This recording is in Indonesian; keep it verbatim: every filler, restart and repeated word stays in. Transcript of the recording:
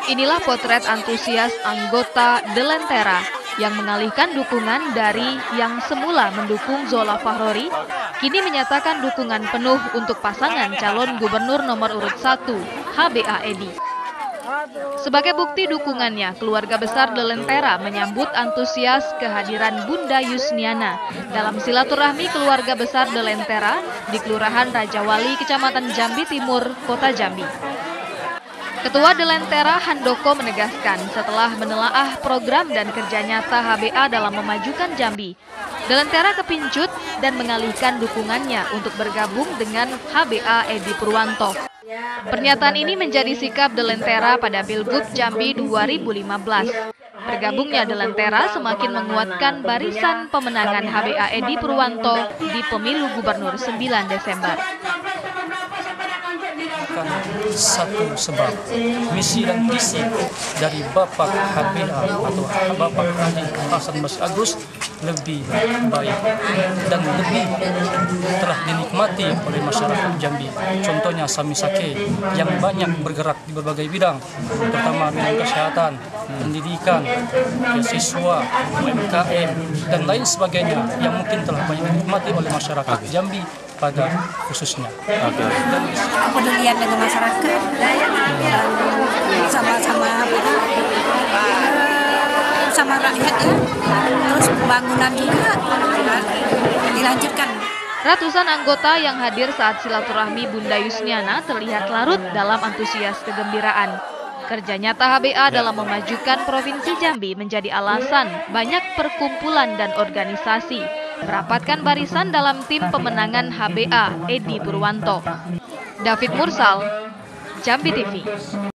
Inilah potret antusias anggota The Lentera yang mengalihkan dukungan dari yang semula mendukung Zola Fahrori, kini menyatakan dukungan penuh untuk pasangan calon gubernur nomor urut satu, H B A Edy. Sebagai bukti dukungannya, keluarga besar The Lentera menyambut antusias kehadiran Bunda Yusniana dalam silaturahmi keluarga besar The Lentera di Kelurahan Rajawali, Kecamatan Jambi Timur, Kota Jambi. Ketua The Lentera Handoko menegaskan setelah menelaah program dan kerja nyata H B A dalam memajukan Jambi, The Lentera kepincut dan mengalihkan dukungannya untuk bergabung dengan H B A Edy Purwanto. Pernyataan ini menjadi sikap The Lentera pada Pilgub Jambi dua ribu lima belas. Bergabungnya The Lentera semakin menguatkan barisan pemenangan H B A Edy Purwanto di pemilu gubernur sembilan Desember. Satu sebab misi dan visi dari Bapak H B A atau Bapak Haji Hasan Basri Agus lebih baik dan lebih telah dinikmati oleh masyarakat Jambi. Contohnya Samisake yang banyak bergerak di berbagai bidang, terutama bidang kesehatan, pendidikan, siswa, U M K M, dan lain sebagainya yang mungkin telah banyak dinikmati oleh masyarakat Jambi pada khususnya. Okay. Kepedulian dengan masyarakat dan sama-sama sama rakyat ya, terus pembangunan juga dilanjutkan. Ratusan anggota yang hadir saat silaturahmi Bunda Yusniana terlihat larut dalam antusias kegembiraan. Kerja nyata H B A dalam memajukan Provinsi Jambi menjadi alasan banyak perkumpulan dan organisasi merapatkan barisan dalam tim pemenangan H B A Edy Purwanto. David Mursal, Jambi T V.